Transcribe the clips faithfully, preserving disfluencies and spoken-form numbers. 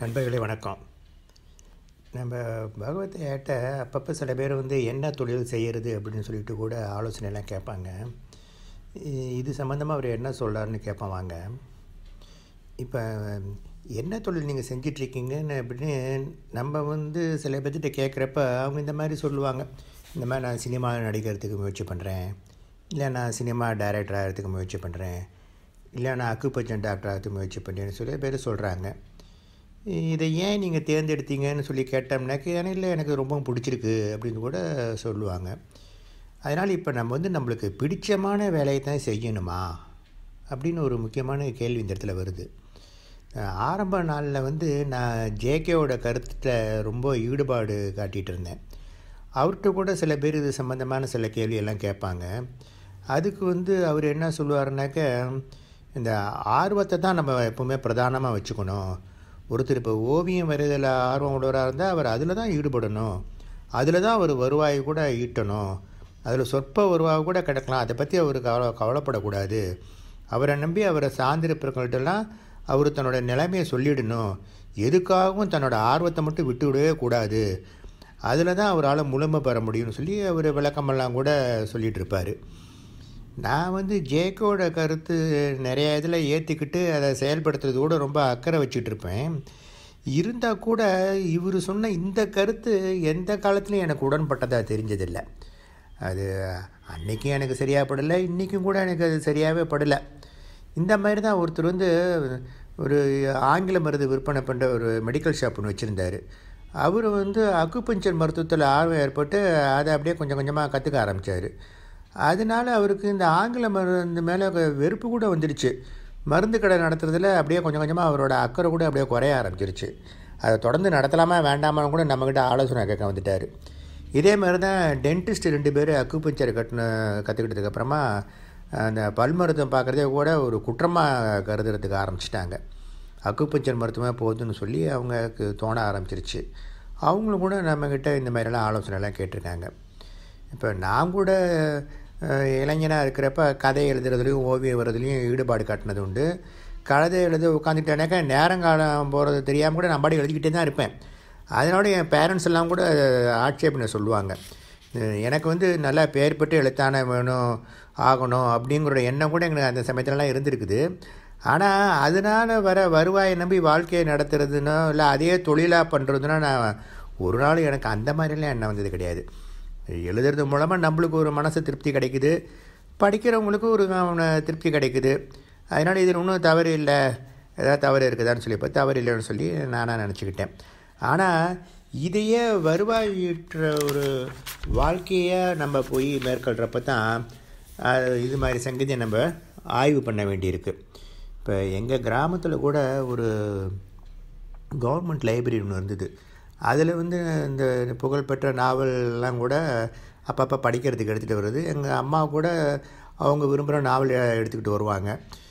நண்பர்களே வணக்கம். நம்ம பகவத ஏட்ட அப்பப்போ சில பேர் வந்து என்ன தொழில் செய்கிறது அப்படின்னு சொல்லிட்டு கூட ஆலோசனைலாம் கேட்பாங்க. இது சம்மந்தமாக அவர் என்ன சொல்கிறாருன்னு கேட்பான் வாங்க. இப்போ என்ன தொழில் நீங்கள் செஞ்சிட்ருக்கீங்கன்னு அப்படின்னு நம்ம வந்து சில பேர்த்திட்ட கேட்குறப்ப அவங்க இந்த மாதிரி சொல்லுவாங்க. இந்த மாதிரி நான் சினிமா நடிக்கிறதுக்கு முயற்சி பண்ணுறேன், இல்லை நான் சினிமா டைரக்டர் ஆகிறதுக்கு முயற்சி பண்ணுறேன், இல்லை நான் அக்குபஞ்சர் டாக்டர் ஆகிறதுக்கு முயற்சி பண்ணுறேன்னு சொல்லி பேர் சொல்கிறாங்க. இதை ஏன் நீங்கள் தேர்ந்தெடுத்தீங்கன்னு சொல்லி கேட்டோம்னாக்க ஏன்னா இல்லை எனக்கு ரொம்ப பிடிச்சிருக்கு அப்படின்னு கூட சொல்லுவாங்க. அதனால் இப்போ நம்ம வந்து நம்மளுக்கு பிடிச்சமான வேலையை தான் செய்யணுமா அப்படின்னு ஒரு முக்கியமான கேள்வி இந்த இடத்துல வருது. ஆரம்ப நாளில் வந்து நான் ஜேகேவோட கருத்தை ரொம்ப ஈடுபாடு காட்டிகிட்டு இருந்தேன். அவர்கிட்ட கூட சில பேர் இது சம்மந்தமான சில கேள்வியெல்லாம் கேட்பாங்க. அதுக்கு வந்து அவர் என்ன சொல்லுவாருனாக்க, இந்த ஆர்வத்தை தான் நம்ம எப்போவுமே பிரதானமாக வச்சுக்கணும். ஒருத்தர் இப்போ ஓவியம் வரைதல் ஆர்வம் உள்ளவராக இருந்தால் அவர் அதில் தான் ஈடுபடணும், அதில் தான் அவர் வருவாய் கூட ஈட்டணும், அதில் சொற்ப வருவாய் கூட கிடக்கலாம், அதை பற்றி அவர் கவலை கவலைப்படக்கூடாது. அவரை நம்பி அவரை சார்ந்திருப்பவர்கள்ட்டெல்லாம் அவர் தன்னோட நிலைமையை சொல்லிடணும், எதுக்காகவும் தன்னோட ஆர்வத்தை மட்டும் விட்டு விடவே கூடாது, அதில் தான் அவரால் முழுமை பெற முடியும்னு சொல்லி அவர் விளக்கமெல்லாம் கூட சொல்லிகிட்டு இருப்பார். நான் வந்து ஜேகோட கருத்து நிறைய இதில் ஏற்றிக்கிட்டு அதை செயல்படுத்துறது கூட ரொம்ப அக்கறை வச்சுக்கிட்டு இருப்பேன். இருந்தால் கூட இவர் சொன்ன இந்த கருத்து எந்த காலத்துலையும் எனக்கு உடன்பட்டதாக தெரிஞ்சதில்லை. அது அன்றைக்கும் எனக்கு சரியாக படலை, இன்றைக்கும் கூட எனக்கு அது சரியாகவே படலை. இந்த மாதிரி தான் ஒருத்தர் வந்து ஒரு ஆங்கில மருந்து விற்பனை பண்ணுற ஒரு மெடிக்கல் ஷாப் ஒன்று வச்சுருந்தார். அவர் வந்து அக்குபஞ்சர் மருத்துவத்தில் ஆர்வம் ஏற்பட்டு அதை அப்படியே கொஞ்சம் கொஞ்சமாக கற்றுக்க ஆரம்பித்தார். அதனால் அவருக்கு இந்த ஆங்கில மருந்து மேலே வெறுப்பு கூட வந்துடுச்சு. மருந்து கடை நடத்துறதுல அப்படியே கொஞ்சம் கொஞ்சமாக அவரோட அக்கறை கூட அப்படியே குறைய ஆரம்பிச்சிருச்சு. அதை தொடர்ந்து நடத்தலாமா வேண்டாமான்னு கூட நம்மக்கிட்ட ஆலோசனை கேட்க வந்துட்டார். இதே மாதிரி தான் டென்டிஸ்ட் ரெண்டு பேர் அக்குபஞ்சர் கட்டின கற்றுக்கிட்டதுக்கப்புறமா அந்த பல் மருத்துவம் பார்க்குறதே கூட ஒரு குற்றமாக கருதுறதுக்கு ஆரம்பிச்சிட்டாங்க. அக்குபஞ்சர் மருத்துவமே போதுன்னு சொல்லி அவங்களுக்கு தோண ஆரம்பிச்சிருச்சு. அவங்களும் கூட நம்மக்கிட்ட இந்த மாதிரிலாம் ஆலோசனைலாம் கேட்டிருக்காங்க. இப்போ நான் கூட இளைஞனாக இருக்கிறப்ப கதை எழுதுறதுலையும் ஓவியம் வர்றதுலையும் ஈடுபாடு காட்டினது உண்டு. கதை எழுத உட்காந்துக்கிட்டேனாக்கா நேரங்காலம் போகிறது தெரியாமல் கூட நான் பாடி எழுதிக்கிட்டே தான் இருப்பேன். அதனோட என் பேரண்ட்ஸ் எல்லாம் கூட ஆட்சேபனை சொல்லுவாங்க. எனக்கு வந்து நல்லா பேர் பெற்று எழுத்தான வேணும் ஆகணும் அப்படிங்கிற எண்ணம் கூட எங்களுக்கு அந்த சமயத்துலலாம் இருந்திருக்குது. ஆனால் அதனால் வர வருவாயை நம்பி வாழ்க்கையை நடத்துறதுனோ இல்லை அதே தொழிலாக பண்ணுறதுனா நான் ஒரு நாள் எனக்கு அந்த மாதிரிலாம் எண்ணம் வந்தது கிடையாது. எழுதுறது மூலமாக நம்மளுக்கு ஒரு மனசு திருப்தி கிடைக்குது, படிக்கிறவங்களுக்கு ஒரு திருப்தி கிடைக்குது. அதனால் இதில் ஒன்றும் தவறு இல்லை, ஏதாவது தவறு இருக்குதான்னு சொல்லி இப்போ தவறு இல்லைன்னு சொல்லி நானாக நினச்சிக்கிட்டேன். ஆனால் இதையே வருவாயிற்ற ஒரு வாழ்க்கையை நம்ம போய் மேற்கொள்கிறப்ப தான் இது மாதிரி சங்கதியை நம்ம ஆய்வு பண்ண வேண்டியிருக்கு. இப்போ எங்கள் கிராமத்தில் கூட ஒரு கவர்மெண்ட் லைப்ரரி ஒன்று இருந்தது. அதில் வந்து இந்த புகழ்பெற்ற நாவல்லாம் கூட அப்பப்போ படிக்கிறதுக்கு எடுத்துகிட்டு வருது. எங்கள் அம்மா கூட அவங்க விரும்புகிற நாவல் எடுத்துக்கிட்டு வருவாங்க.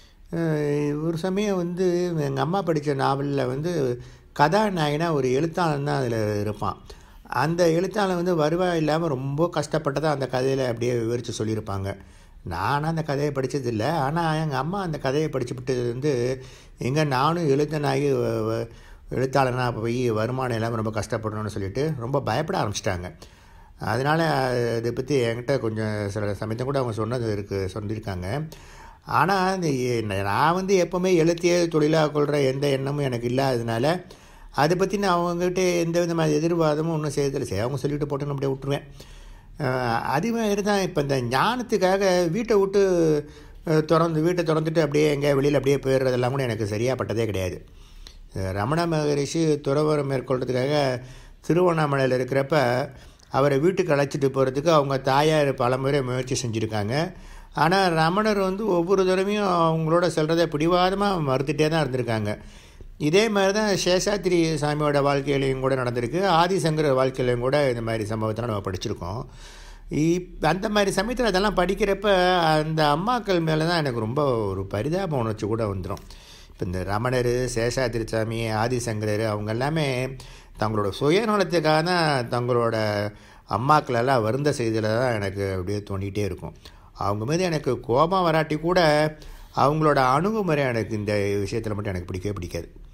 ஒரு சமயம் வந்து எங்கள் அம்மா படித்த நாவலில் வந்து கதாநாயகனாக ஒரு எழுத்தாளன் தான் அதில் இருப்பான். அந்த எழுத்தாளன் வந்து வருவாய் இல்லாமல் ரொம்ப கஷ்டப்பட்டதாக அந்த கதையில் அப்படியே விவரித்து சொல்லியிருப்பாங்க. நானும் அந்த கதையை படித்ததில்லை. ஆனால் எங்கள் அம்மா அந்த கதையை படிச்சுவிட்டு வந்து எங்கே நானும் எழுத்தனாகி எழுத்தாளனாக போய் வருமானம் இல்லாமல் ரொம்ப கஷ்டப்படணும்னு சொல்லிட்டு ரொம்ப பயப்பட ஆரம்பிச்சிட்டாங்க. அதனால் இதை பற்றி என்கிட்ட கொஞ்சம் சில சமயத்தை கூட அவங்க சொன்னது இருக்குது சொல்லியிருக்காங்க. ஆனால் இந்த நான் வந்து எப்போவுமே எழுத்தையே தொழிலாக கொள்கிற எந்த எண்ணமும் எனக்கு இல்லாததுனால அதை பற்றி நான் அவங்ககிட்ட எந்த விதமான எதிர்வாதமும் ஒன்றும் செய்யறதில்லை. சரி அவங்க சொல்லிட்டு போட்டு அப்படியே விட்டுருவேன். அதே மாதிரி தான் இப்போ இந்த ஞானத்துக்காக வீட்டை விட்டு திறந்து வீட்டை திறந்துட்டு அப்படியே எங்கே வெளியில் அப்படியே போயிடுறதெல்லாம் கூட எனக்கு சரியாக பட்டதே கிடையாது. ரமண மகரிஷி துறவரம் மேற்கொள்றதுக்காக திருவண்ணாமலையில் இருக்கிறப்ப அவரை வீட்டுக்கு அழைச்சிட்டு போகிறதுக்கு அவங்க தாயார் பல முறை முயற்சி செஞ்சுருக்காங்க. ஆனால் ரமணர் வந்து ஒவ்வொரு தடவையும் அவங்களோட செல்றதை பிடிவாதமாக மறுத்துட்டே தான் இருந்திருக்காங்க. இதே மாதிரி தான் சேஷாத்திரி சாமியோட வாழ்க்கையிலையும் கூட நடந்திருக்கு. ஆதிசங்கர வாழ்க்கையிலையும் கூட இந்த மாதிரி சம்பவத்தை நம்ம படிச்சிருக்கோம். இப் அந்த மாதிரி சமயத்தில் அதெல்லாம் படிக்கிறப்ப அந்த அம்மாக்கள் மேலே தான் எனக்கு ரொம்ப ஒரு பரிதாப உணர்ச்சி கூட வந்துடும். இப்போ இந்த ரமணர், சேஷாத்திரி சாமி, ஆதிசங்கரர் அவங்க எல்லாமே தங்களோட சுயநலத்துக்காக தான் தங்களோட அம்மாக்களெல்லாம் வருந்த செய்தியில் தான் எனக்கு அப்படியே தோண்டிகிட்டே இருக்கும். அவங்க மீது எனக்கு கோபம் வராட்டி கூட அவங்களோட அணுகுமுறை எனக்கு இந்த விஷயத்தில் மட்டும் எனக்கு பிடிக்கவே பிடிக்காது.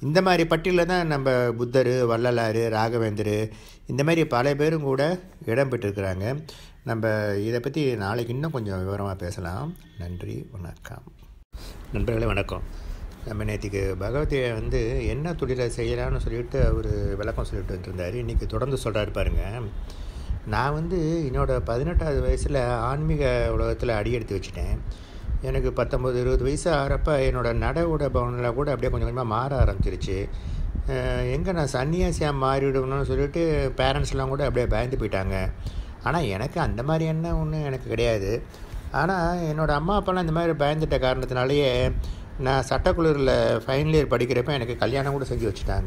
இந்த மாதிரி பட்டியலில் தான் நம்ம புத்தர், வள்ளலார், ராகவேந்தர் இந்த மாதிரி பல பேரும் கூட இடம் பெற்றிருக்கிறாங்க. நம்ம இதை பற்றி நாளைக்கு இன்னும் கொஞ்சம் விவரமாக பேசலாம். நன்றி, வணக்கம். நண்பர்களே வணக்கம். நம்ம நேற்றுக்கு பகவதியை வந்து என்ன தொழிலை செய்யலான்னு சொல்லிட்டு அவர் விளக்கம் சொல்லிட்டு வந்துருந்தார். இன்றைக்கி தொடர்ந்து சொல்கிறாரு பாருங்க. நான் வந்து என்னோடய பதினெட்டாவது வயசில் ஆன்மீக உலகத்தில் அடியெடுத்து வச்சுட்டேன். எனக்கு பத்தொம்பது இருபது வயசு ஆகிறப்ப என்னோடய நட உட பவனில் கூட அப்படியே கொஞ்சம் கொஞ்சமாக மாற ஆரம்பிச்சிருச்சு. எங்கே நான் சன்னியாசியாக மாறிவிடணும்னு சொல்லிட்டு பேரண்ட்ஸ்லாம் கூட அப்படியே பயந்து போயிட்டாங்க. ஆனால் எனக்கு அந்த மாதிரி எண்ணம் ஒன்றும் எனக்கு கிடையாது. ஆனால் என்னோடய அம்மா அப்பாலாம் இந்த மாதிரி பயந்துட்ட காரணத்தினாலேயே நான் சட்டக்குழுவில் ஃபைனல் இயர் படிக்கிறப்ப எனக்கு கல்யாணம் கூட செஞ்சு வச்சுட்டாங்க.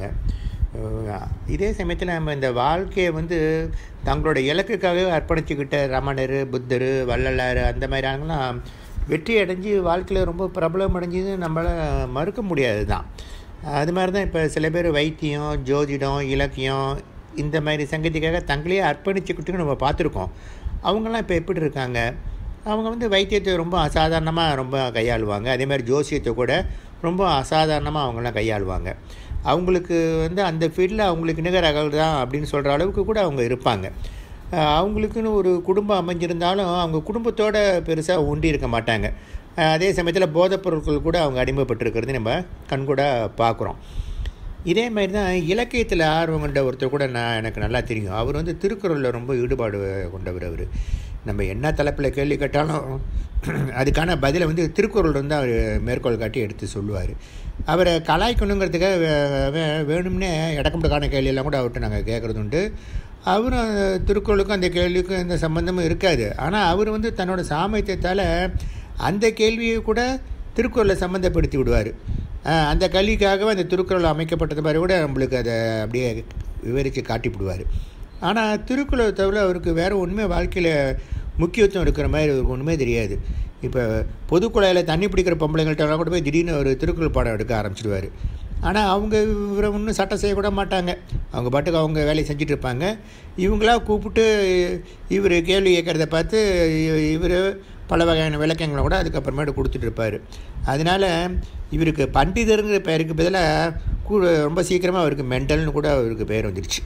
இதே சமயத்தில் நம்ம இந்த வாழ்க்கையை வந்து தங்களோட இலக்குக்காகவே அர்ப்பணிச்சுக்கிட்ட ரமணர், புத்தர், வள்ளலார் அந்த மாதிரி ஆளுங்களாம் வெற்றி அடைஞ்சு வாழ்க்கையில் ரொம்ப பிரபலம் அடைஞ்சது நம்மளால் மறுக்க முடியாது தான். அது மாதிரி தான் இப்போ சில பேர் வைத்தியம், ஜோதிடம், இலக்கியம் இந்த மாதிரி சங்கதிக்காக தங்களையே அர்ப்பணிச்சுக்கிட்டு நம்ம பார்த்துருக்கோம். அவங்களாம் இப்போ எப்படி இருக்காங்க? அவங்க வந்து வைத்தியத்தை ரொம்ப அசாதாரணமாக ரொம்ப கையாளுவாங்க. அதே மாதிரி ஜோசியத்தை கூட ரொம்ப அசாதாரணமாக அவங்களாம் கையாளுவாங்க. அவங்களுக்கு வந்து அந்த ஃபீல்டில் அவங்களுக்கு நிகரகள் தான் அப்படின்னு சொல்கிற அளவுக்கு கூட அவங்க இருப்பாங்க. அவங்களுக்குன்னு ஒரு குடும்பம் அமைஞ்சிருந்தாலும் அவங்க குடும்பத்தோடு பெருசாக ஒண்டி இருக்க மாட்டாங்க. அதே சமயத்தில் போதைப் பொருட்கள் கூட அவங்க அடிமைப்பட்டிருக்கிறது நம்ம கண்கூட பார்க்குறோம். இதே மாதிரி தான் இலக்கியத்தில் ஆர்வம் கொண்ட ஒருத்தர் கூட நான் எனக்கு நல்லா தெரியும். அவர் வந்து திருக்குறளில் ரொம்ப ஈடுபாடு கொண்டவர். அவர் நம்ம என்ன தலைப்பில் கேள்வி கேட்டாலும் அதுக்கான பதிலை வந்து திருக்குறள் வந்து அவர் மேற்கோள் காட்டி எடுத்து சொல்லுவார். அவரை கலாய்க்கணுங்கிறதுக்காக வேணும்னே இடக்கம்புக்கான கேள்வியெல்லாம் கூட அவர்கிட்ட நாங்கள் கேட்குறது உண்டு. அவரும் அந்த திருக்குறளுக்கும் அந்த கேள்விக்கும் எந்த சம்மந்தமும் இருக்காது. ஆனால் அவர் வந்து தன்னோட சாமர்த்தியத்தால் அந்த கேள்வியை கூட திருக்குறளை சம்மந்தப்படுத்தி விடுவார். அந்த கல்விக்காகவே அந்த திருக்குறள் அமைக்கப்பட்டது மாதிரி கூட நம்மளுக்கு அதை அப்படியே விவரித்து காட்டிவிடுவார். ஆனால் திருக்குறளை தவிர அவருக்கு வேறு ஒன்றுமே வாழ்க்கையில் முக்கியத்துவம் இருக்கிற மாதிரி அவருக்கு ஒன்றுமே தெரியாது. இப்போ பொதுக்குழாயில் தண்ணி பிடிக்கிற பொம்பளைங்கள்ட்ட கூட போய் திடீர்னு ஒரு திருக்குறள் பாடம் எடுக்க ஆரம்பிச்சிடுவார். ஆனால் அவங்க இவரை ஒன்றும் சட்டம் செய்யக்கூட மாட்டாங்க. அவங்க பாட்டுக்கு அவங்க வேலையை செஞ்சுட்டு இருப்பாங்க. இவங்களாம் கூப்பிட்டு இவர் கேள்வி கேட்குறத பார்த்து இவர் பல வகையான விளக்கங்களை கூட அதுக்கப்புறமேட்டு கொடுத்துட்டு இருப்பார். அதனால் இவருக்கு பண்டிதருங்கிற பெயருக்கு பதிலாக கூட ரொம்ப சீக்கிரமாக அவருக்கு மென்டல்னு கூட அவருக்கு பெயர் வந்துடுச்சு.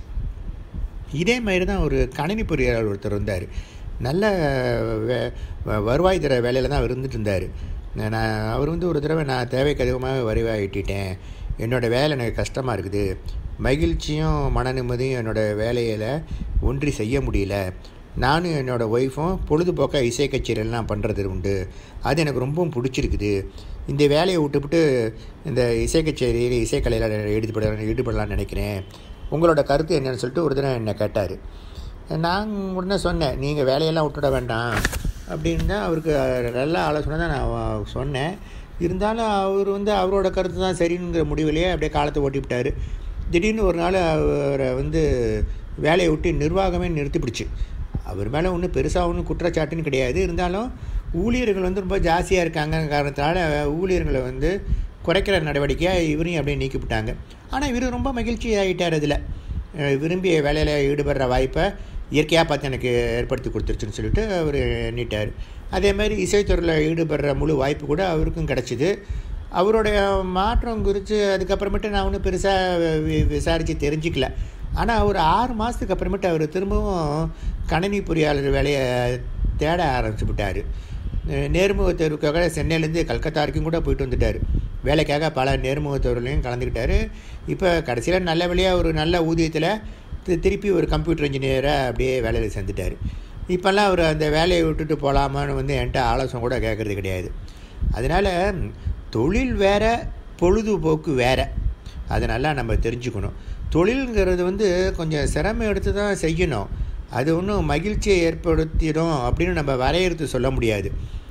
இதே மாதிரி தான் ஒரு கணினி பொறியாளர் ஒருத்தர் இருந்தார். நல்ல வே வருவாய் தர வேலையில் தான் அவர் இருந்துட்டு இருந்தார். நான் அவர் வந்து ஒரு தடவை நான் தேவைக்கு அதிகமாக வருவாய் ஈட்டிட்டேன், என்னோடய வேலை எனக்கு கஷ்டமாக இருக்குது, மகிழ்ச்சியும் மன நிம்மதியும் என்னோடய வேலையில் ஒன்றி செய்ய முடியல, நானும் என்னோடய ஒய்ஃபும் பொழுதுபோக்காக இசை கச்சேரியெல்லாம் பண்ணுறது உண்டு, அது எனக்கு ரொம்பவும் பிடிச்சிருக்குது, இந்த வேலையை விட்டுவிட்டு இந்த இசை கச்சேரியில் இசைக்கலையில் ஈடுபட ஈடுபடலான்னு நினைக்கிறேன், உங்களோட கருத்து என்னன்னு சொல்லிட்டு ஒரு தினம் என்னை கேட்டார். நான் உடனே சொன்னேன், நீங்கள் வேலையெல்லாம் விட்டுட வேண்டாம் அப்படின்னு தான் அவருக்கு நல்ல ஆலோசனை தான் நான் சொன்னேன். இருந்தாலும் அவர் வந்து அவரோட கருத்து தான் சரிங்கிற முடிவிலேயே அப்படியே காலத்தை ஓட்டி விட்டார். திடீர்னு ஒரு நாள் அவரை வந்து வேலையை விட்டு நிர்வாகமே நிறுத்திப்பிடிச்சு. அவர் மேலே ஒன்றும் பெருசாக ஒன்றும் குற்றச்சாட்டுன்னு கிடையாது. இருந்தாலும் ஊழியர்கள் வந்து ரொம்ப ஜாஸ்தியாக இருக்காங்க காரணத்தினால ஊழியர்களை வந்து குறைக்கிற நடவடிக்கையாக இவரையும் அப்படியே நீக்கிவிட்டாங்க. ஆனால் இவர் ரொம்ப மகிழ்ச்சி ஆகிட்டார். அதில் விரும்பிய வேலையில் ஈடுபடுற வாய்ப்பை இயற்கையாக பார்த்து எனக்கு ஏற்படுத்தி கொடுத்துருச்சுன்னு சொல்லிட்டு அவர் எண்ணிட்டார். அதே மாதிரி இசைத்துறையில் ஈடுபடுற முழு வாய்ப்பு கூட அவருக்கும் கிடச்சிது. அவருடைய மாற்றம் குறித்து அதுக்கப்புறமேட்டு நான் ஒன்றும் பெருசாக வி விசாரித்து தெரிஞ்சிக்கல. ஆனால் ஒரு ஆறு மாதத்துக்கு அப்புறமேட்டு அவர் திரும்பவும் கணினி பொறியாளர் வேலையை தேட ஆரம்பிச்சு விட்டார். நேர்முக தேர்வுக்காக சென்னையிலேருந்து கல்கத்தா வரைக்கும் கூட போயிட்டு வந்துட்டார். வேலைக்காக பல நேர்முக தேர்வுலையும் கலந்துக்கிட்டார். இப்போ கடைசியில் நல்ல வழியாக ஒரு நல்ல ஊதியத்தில் திருப்பி ஒரு கம்ப்யூட்டர் இன்ஜினியராக அப்படியே வேலையில் சேர்ந்துட்டார். இப்போல்லாம் அவர் அந்த வேலையை விட்டுட்டு போகலாமான்னு வந்து என்கிட்ட ஆலோசனை கூட கேட்குறது கிடையாது. அதனால் தொழில் வேறு, பொழுதுபோக்கு வேறு, அதை நல்லா நம்ம தெரிஞ்சுக்கணும். தொழிலுங்கிறது வந்து கொஞ்சம் சிரமம் எடுத்து தான் செய்யணும். அது ஒன்றும் மகிழ்ச்சியை ஏற்படுத்திடும் அப்படின்னு நம்ம வரையறுத்து சொல்ல முடியாது.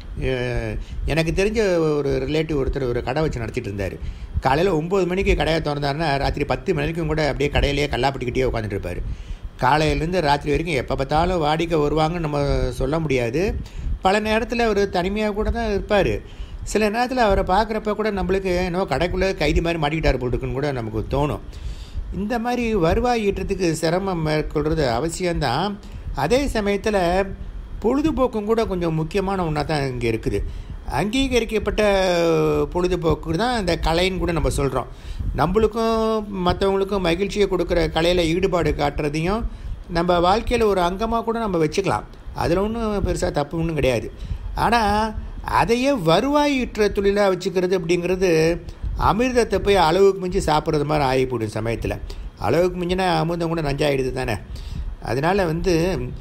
எனக்கு தெரிஞ்ச ஒரு ரிலேட்டிவ் ஒருத்தர் ஒரு கடை வச்சு நடத்திட்டு இருந்தார். காலையில் ஒம்பது மணிக்கு கடையை திறந்தாருன்னா ராத்திரி பத்து மணிக்கும் கூட அப்படியே கடையிலேயே கல்லாப்பட்டிக்கிட்டே உட்காந்துட்டு இருப்பார். காலையிலேருந்து ராத்திரி வரைக்கும் எப்போ பார்த்தாலும் வாடிக்கை வருவாங்கன்னு நம்ம சொல்ல முடியாது. பல நேரத்தில் அவர் தனிமையாக கூட தான் இருப்பார். சில நேரத்தில் அவரை பார்க்குறப்ப கூட நம்மளுக்கு என்னவோ கடைக்குள்ளே கைதி மாதிரி மாட்டிக்கிட்டார் போட்டுக்குன்னு கூட நமக்கு தோணும். இந்த மாதிரி வருவாய் ஈட்டுறதுக்கு சிரமம் மேற்கொள்வது அவசியம்தான். அதே சமயத்தில் பொழுதுபோக்கும் கூட கொஞ்சம் முக்கியமான ஒன்றா தான் இங்கே இருக்குது. அங்கீகரிக்கப்பட்ட பொழுதுபோக்கு தான் இந்த கலைன்னு கூட நம்ம சொல்கிறோம். நம்மளுக்கும் மற்றவங்களுக்கும் மகிழ்ச்சியை கொடுக்குற கலையில் ஈடுபாடு காட்டுறதையும் நம்ம வாழ்க்கையில் ஒரு அங்கமாக கூட நம்ம வச்சுக்கலாம். அதில் ஒன்றும் பெருசாக தப்பு ஒன்றும் கிடையாது. ஆனால் அதையே வருவாய் ஈட்டுற தொழிலாக வச்சுக்கிறது அப்படிங்கிறது அமிர்தத்தை போய் அளவுக்கு மிஞ்சி சாப்பிட்றது மாதிரி ஆகிப்போடும் சமயத்தில். அளவுக்கு மிஞ்சினா அமிர்தம் கூட நஞ்சாயிடுது தானே. அதனால் வந்து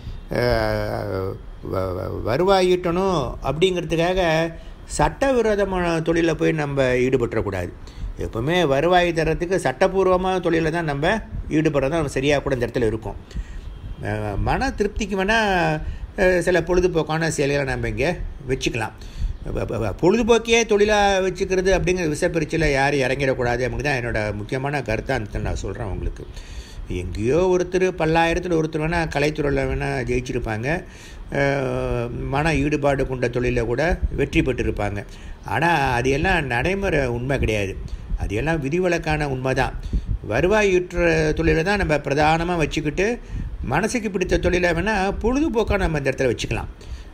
வருவாய் ஈட்டணும் அப்படிங்கிறதுக்காக சட்டவிரோதமான தொழிலில் போய் நம்ம ஈடுபட்டுறக்கூடாது. எப்போவுமே வருவாய் தரத்துக்கு சட்டப்பூர்வமான தொழிலில் தான் நம்ம ஈடுபடுறது தான் நம்ம சரியாக கூட இந்த இடத்துல இருக்கும். மன திருப்திக்கு வேணால் சில பொழுதுபோக்கான செயல்களை நம்ம இங்கே வச்சுக்கலாம். பொழுதுபோக்கையே தொழிலாக வச்சுக்கிறது அப்படிங்கிற விசப்பரிச்சில் யாரும் இறங்கிடக்கூடாது அப்படின்னு தான் என்னோடய முக்கியமான கருத்தாக நான் சொல்கிறேன் உங்களுக்கு. எங்கேயோ ஒருத்தர் பல்லாயிரத்தில் ஒருத்தர் வேணால் கலைத்துறையில் வேணால் ஜெயிச்சிருப்பாங்க, மன ஈடுபாடு கொண்ட தொழிலில் கூட வெற்றி பெற்றிருப்பாங்க. ஆனால் அது எல்லாம் நடைமுறை உண்மை கிடையாது. அது எல்லாம் விதிவிலக்கான உண்மை தான். வருவாய் ஈட்டுற தொழிலை தான் நம்ம பிரதானமாக வச்சுக்கிட்டு மனசுக்கு பிடித்த தொழிலை வேணால் பொழுதுபோக்காக நம்ம இந்த இடத்துல வச்சுக்கலாம்.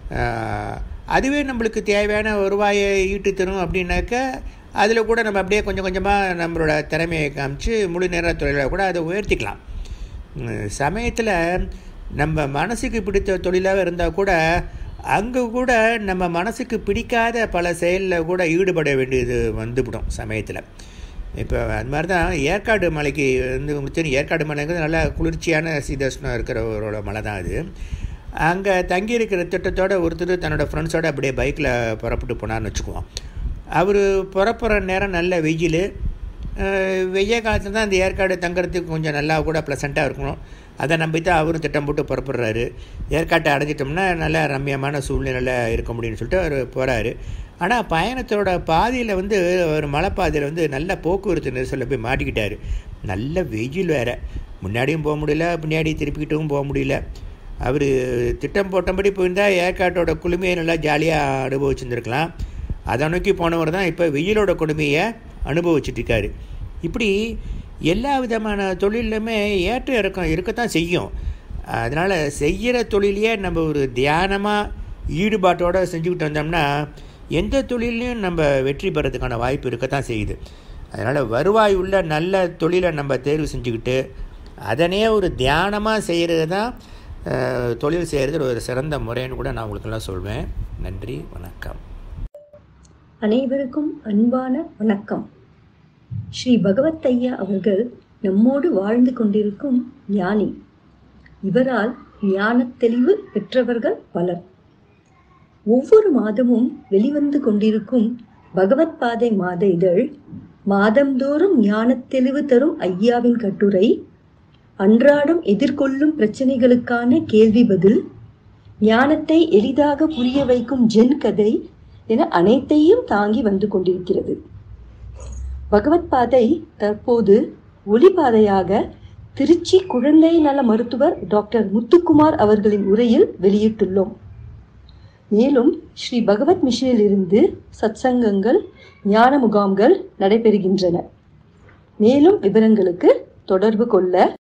அதுவே நம்மளுக்கு தேவையான வருவாயை ஈட்டு தரும் அப்படின்னாக்க அதில் கூட நம்ம அப்படியே கொஞ்சம் கொஞ்சமாக நம்மளோட திறமையை காமிச்சு முழு நேர தொழிலை கூட அதை உயர்த்திக்கலாம். சமயத்தில் நம்ம மனசுக்கு பிடித்த தொழிலாக இருந்தால் கூட அங்கே கூட நம்ம மனசுக்கு பிடிக்காத பல செயலில் கூட ஈடுபட வேண்டியது வந்துவிடும் சமயத்தில். இப்போ அது மாதிரி தான் ஏற்காடு மலைக்கு வந்து உங்களுக்கு தெரியும். ஏற்காடு மலைங்கிறது நல்லா குளிர்ச்சியான சீதோஷ்ணம் இருக்கிறவரோட மலை தான் அது. அங்கே தங்கியிருக்கிற திட்டத்தோடு ஒருத்தர் தன்னோட ஃப்ரெண்ட்ஸோடு அப்படியே பைக்கில் புறப்பட்டு போனார்னு வச்சுக்குவோம். அவர் புறப்புற நேரம் நல்ல வெயில், வெய்ய காலத்தில் தான் அந்த ஏற்காடு தங்குறதுக்கு கொஞ்சம் நல்லா கூட ப்ளசண்ட்டாக இருக்கணும். அதை நம்பி தான் அவரும் திட்டம் போட்டு புறப்படுறாரு. ஏற்காட்டை அடைஞ்சிட்டோம்னா நல்ல ரம்மியமான சூழ்நிலையில் இருக்க முடியும்னு சொல்லிட்டு அவர் போகிறாரு. ஆனால் பயணத்தோட பாதையில் வந்து ஒரு மலைப்பாதையில் வந்து நல்ல போக்குவரத்து நெரிசலில் போய் மாட்டிக்கிட்டார். நல்ல வெயில் வேறு, முன்னாடியும் போக முடியல, பின்னாடி திருப்பிக்கிட்டும் போக முடியல. அவர் திட்டம் போட்டபடி போயிருந்தால் ஏற்காட்டோட குளுமையை நல்லா ஜாலியாக அனுபவிச்சுருந்துருக்கலாம். அதை நோக்கி போனவர் தான் இப்போ வெயிலோட கொடுமையை அனுபவிச்சுட்ருக்காரு. இப்படி எல்லா விதமான தொழிலுமே ஏற்ற இறக்கம் இருக்கத்தான் செய்யும். அதனால் செய்கிற தொழிலையே நம்ம ஒரு தியானமாக ஈடுபாட்டோடு செஞ்சுக்கிட்டு வந்தோம்னா எந்த தொழிலையும் நம்ம வெற்றி பெறதுக்கான வாய்ப்பு இருக்கத்தான் செய்யுது. அதனால் வருவாய் உள்ள நல்ல தொழிலை நம்ம தேர்வு செஞ்சுக்கிட்டு அதனே ஒரு தியானமாக செய்கிறது தான் தொழில் செய்கிறது ஒரு சிறந்த முறைன்னு கூட நான் உங்களுக்கெல்லாம் சொல்வேன். நன்றி, வணக்கம். அனைவருக்கும் அன்பான வணக்கம். ஸ்ரீ பகவத் ஐயா அவர்கள் நம்மோடு வாழ்ந்து கொண்டிருக்கும் ஞானி. இவரால் ஞான தெளிவு பெற்றவர்கள் பலர். ஒவ்வொரு மாதமும் வெளிவந்து கொண்டிருக்கும் பகவத் பாதை மாத இதழ், மாதந்தோறும் ஞான தெளிவு தரும் ஐயாவின் கட்டுரை, அன்றாடம் எதிர்கொள்ளும் பிரச்சனைகளுக்கான கேள்வி பதில், ஞானத்தை எளிதாக புரிய வைக்கும் ஜென் கதை என அனைத்தையும் தாங்கி வந்து கொண்டிருக்கிறது. பகவத் பாதை தற்போது ஒளிபாதையாக திருச்சி குழந்தை நல மருத்துவர் டாக்டர் முத்துக்குமார் அவர்களின் உரையில் வெளியிட்டுள்ளோம். மேலும் ஸ்ரீ பகவத் மிஷனில் இருந்து சத்சங்கங்கள், ஞான முகாம்கள் நடைபெறுகின்றன. மேலும் விவரங்களுக்கு தொடர்பு கொள்ள